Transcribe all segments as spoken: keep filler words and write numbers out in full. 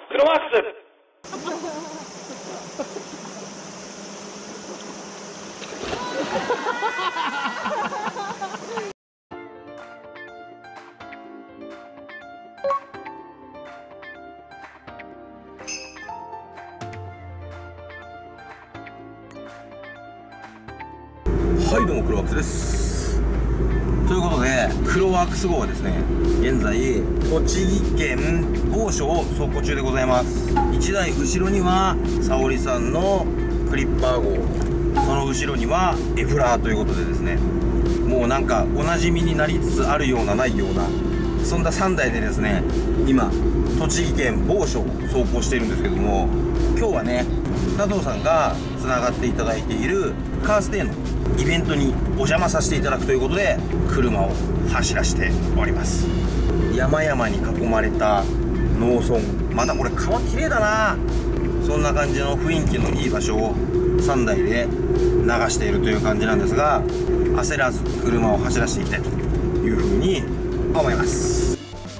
黒マークス。 はい、どうも黒ワークスです。ということで、黒ワークス号はですね、現在栃木県某所を走行中でございます。いちだい後ろには沙織さんのクリッパー号、その後ろにはエフラーということでですね、もうなんかおなじみになりつつあるようなないような、そんなさんだいでですね、今栃木県某所を走行しているんですけども、今日はね、佐藤さんがつながっていただいているカーステのイベントにお邪魔させていただくということで、車を走らせております。山々に囲まれた農村、またこれ川綺麗だな。そんな感じの雰囲気のいい場所をさんだいで流しているという感じなんですが、焦らず車を走らせていきたいというふうに思います。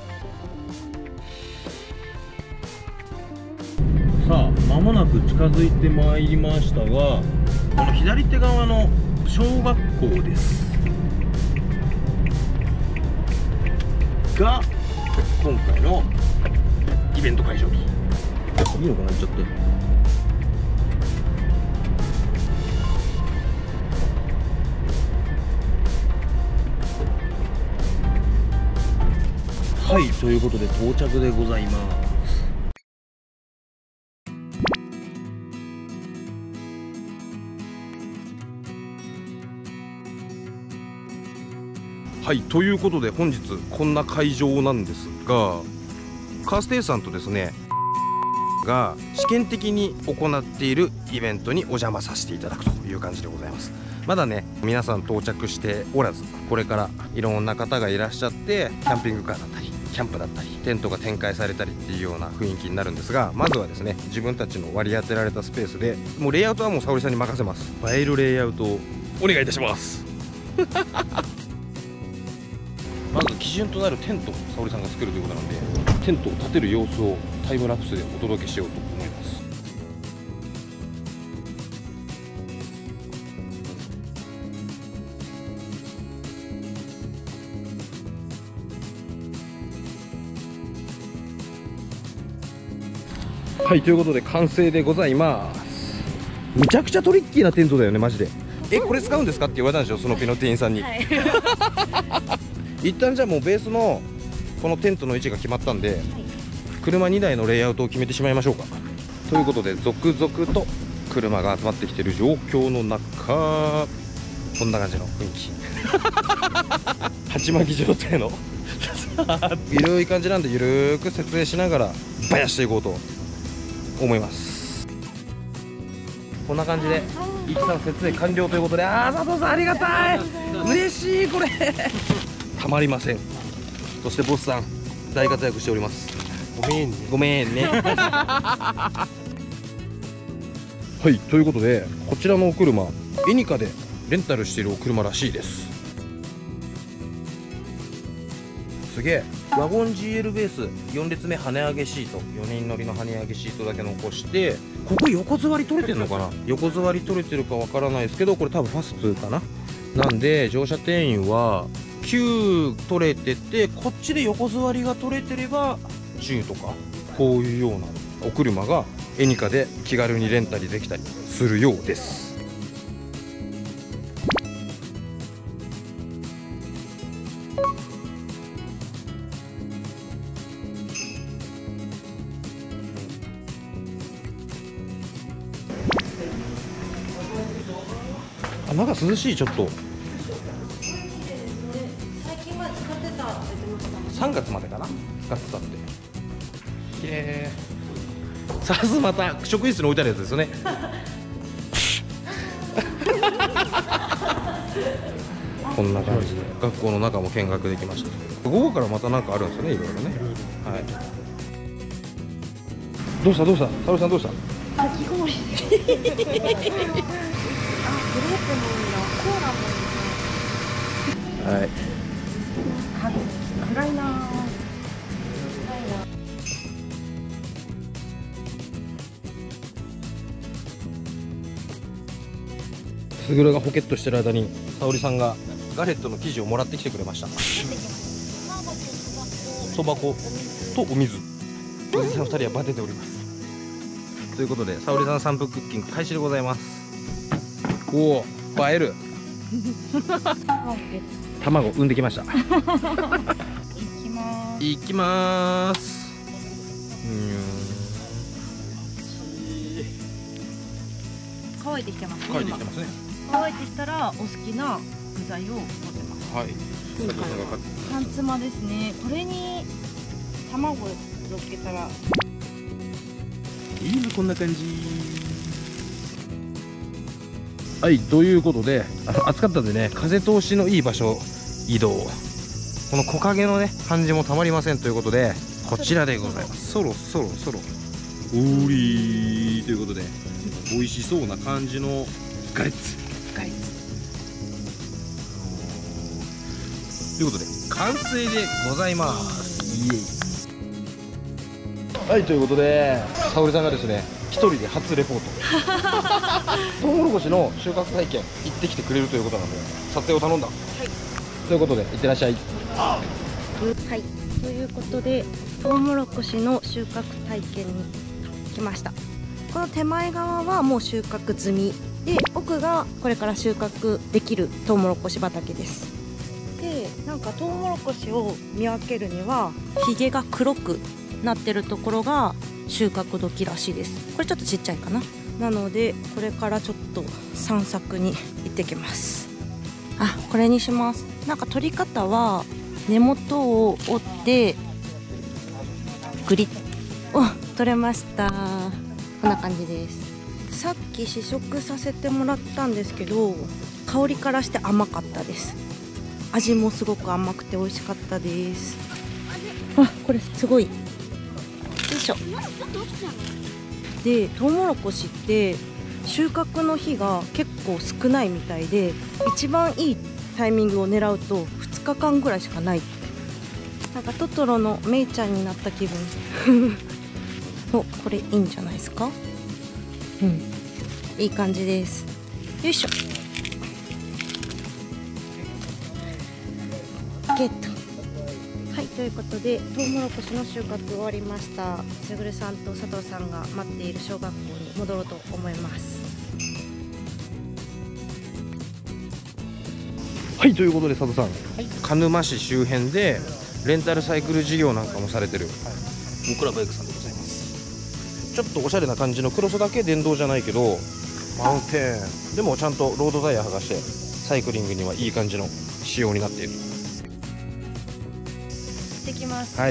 さあ、間もなく近づいてまいりましたが、この左手側の小学校ですが、今回のイベント会場と。いいのかな、行っちゃって。はい、ということで到着でございます。はい、ということで本日こんな会場なんですが、カーステイさんとですねが試験的に行っているイベントにお邪魔させていただくという感じでございます。まだね、皆さん到着しておらず、これからいろんな方がいらっしゃって、キャンピングカーだったりキャンプだったりテントが展開されたりっていうような雰囲気になるんですが、まずはですね、自分たちの割り当てられたスペースで、もうレイアウトはもう沙織さんに任せます。映えるレイアウトをお願いいたしますまず基準となるテントを沙織さんが作るということなので、テントを立てる様子をタイムラプスでお届けしようと思います。はい、ということで完成でございます。むちゃくちゃトリッキーなテントだよね、マジで。え、これ使うんですかって言われたんでしょ、スノピの店員さんに、はい、一旦じゃあもうベースのこのテントの位置が決まったんで、はい、車にだいのレイアウトを決めてしまいましょうか。ということで続々と車が集まってきている状況の中、こんな感じの雰囲気鉢巻き状態のゆるい感じなんで、ゆるーく設営しながらバヤしていこうと思います。こんな感じで一旦設営完了ということで、あー、佐藤さんありがたい、嬉しい、これたまりません。そしてボスさん大活躍しております。ごめんね、ごめんねはい、ということでこちらのお車、エニカでレンタルしているお車らしいです。すげえ。ワゴン ジーエル ベースよん列目跳ね上げシート、よにん乗りの跳ね上げシートだけ残して、ここ横座り取れてるのかな、横座り取れてるかわからないですけど、これ多分ファスプかな。なんで乗車定員はきゅう取れてて、こっちで横座りが取れてればじゅうとか、こういうようなお車がエニカで気軽にレンタルできたりするようです。あ、中涼しい。ちょっとさんがつまでかな、使ってたって。きれい。さすまた職員室に置いてあるやつですよねこんな感じで学校の中も見学できました。午後からまた何かあるんですよね、いろいろね。はい。どうしたどうした、沙織さんどうした。 あ、引きこもりあ、グレープもいいな、コーラもいいな。はい。暗いな。 すぐるがポケットしてる間に沙織さんがガレットの生地をもらってきてくれました。そば粉とお水、おじさんふたりはバテております。ということで沙織さんさんぷんクッキング開始でございます。おお、映える卵産んできました。 いきます。 いきまーす。 乾いてきてますね。 乾いてきてますね。 乾いてきたらお好きな具材を乗せます。 はい。 今回は半妻ですね。これに卵を乗っけたらいいぞ、こんな感じ。はい、ということで暑かったんでね、風通しのいい場所移動。この木陰のね感じもたまりませんということで、こちらでございます。そろそろそろおーりーということで、美味しそうな感じのガレッツガレッツということで完成でございます。イエイ。はい、ということで沙織さんがですね一人で初レポートトウモロコシの収穫体験行ってきてくれるということなので撮影を頼んだ。はい、ということでいってらっしゃい。 はい、ということでトウモロコシの収穫体験に来ました。この手前側はもう収穫済みで、奥がこれから収穫できるトウモロコシ畑です。で、なんかトウモロコシを見分けるにはひげが黒くなってるところが収穫時らしいです。これちょっとちっちゃいかな。なのでこれからちょっと散策に行ってきます。あ、これにします。なんか取り方は根元を折ってグリッ、お、取れました。こんな感じです。さっき試食させてもらったんですけど、香りからして甘かったです。味もすごく甘くて美味しかったです。あ、これすごい。よいしょ。で、トウモロコシって収穫の日が結構少ないみたいで、一番いいタイミングを狙うとふつかかんぐらいしかないって。なんかトトロのメイちゃんになった気分お、これいいんじゃないですか。うん、いい感じです。よいしょ。ゲット。はい、ということでトウモロコシの収穫終わりました。すぐるさんと佐藤さんが待っている小学校に戻ろうと思います。 はい、ということで佐藤さん、はい、鹿沼市周辺でレンタルサイクル事業なんかもされてる、はい、僕らバイクさんでございます。ちょっとおしゃれな感じのクロスだけ電動じゃないけどマウンテンでもちゃんとロードタイヤ剥がしてサイクリングにはいい感じの仕様になっている。 行ってきます。 はい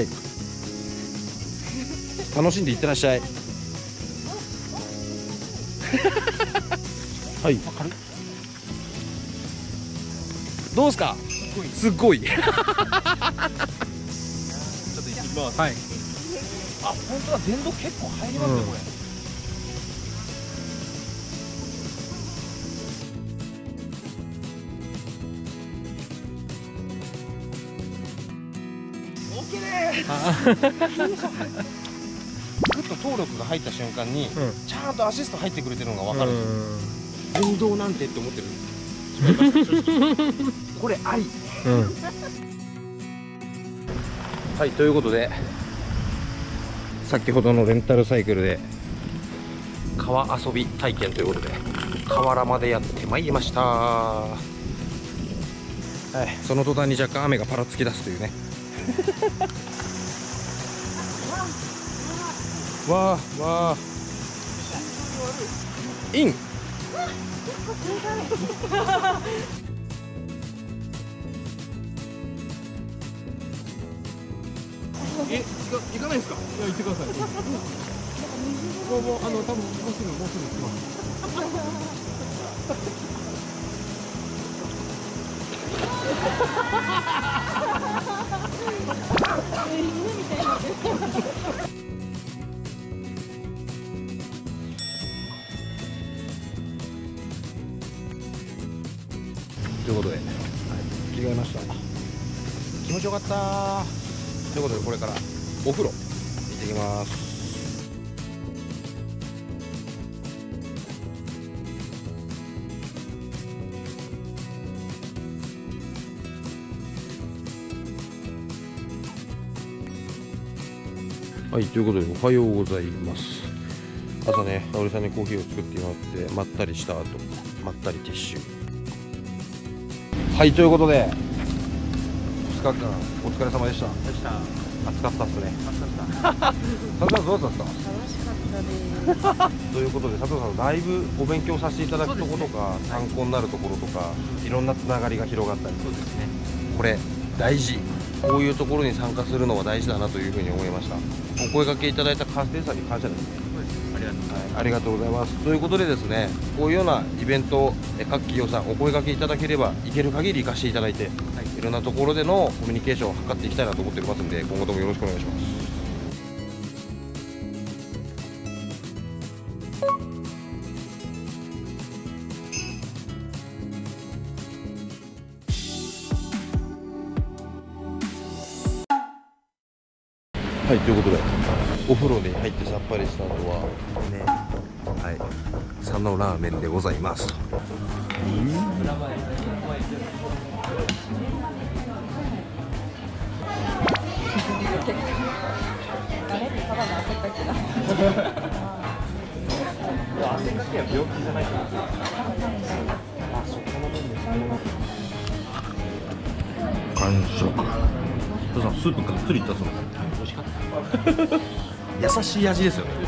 楽しんでいってらっしゃいはい、どうですか。すっごいちょっと行ってきます。はい、あ、本当だ、電動結構入りますね、うん、これ。オッケーですグッと登録が入った瞬間に、うん、ちゃんとアシスト入ってくれてるのが分かる。電動なんてって思ってるこれあり、うん、はい、ということで先ほどのレンタルサイクルで川遊び体験ということで河原までやってまいりました。はい、その途端に若干雨がパラつき出すというねわーわーインえ、行かないですか。いや、行ってください。もう、もう、あの、多分、もうすぐ、もうすぐ来ます。ということで、はい、着替えました。気持ちよかったー。ということでこれからお風呂行ってきます。 はい、ということでおはようございます。朝ね、沙織さんにコーヒーを作ってもらってまったりした後、まったり撤収。はい、ということでふつかかんお疲れ様でした。暑かったっすね。暑かった。佐藤さんどうだった？ 楽しかったです。 ということで佐藤さんだいぶお勉強させていただくところとか、参考になるところとか、いろんなつながりが広がったり。そうですね。これ大事。こういうところに参加するのは大事だなというふうに思いました。お声掛けいただいたカーステンさんに感謝です。ありがとうございます。はい、ありがとうございます。ということでですね、こういうようなイベント、各企業さんお声掛けいただければ、いける限り行かせていただいて、はい、いろんなところでのコミュニケーションを図っていきたいなと思っておりますので、今後ともよろしくお願いします。はい、ということでお風呂に入ってさっぱりした後はね、はい、佐野ラーメンでございますと。汗かきは病気じゃないからあ、そこの分ですね。完食。スープがっつりいったそうです。美味しかった。優しい味ですよね。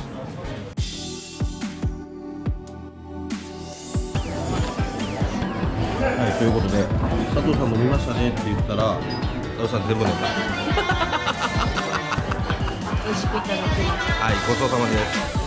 はい、ということで佐藤さん飲みましたねって言ったら佐藤さん全部飲んだ。 美味しくいただきました。 はい、ごちそうさまです。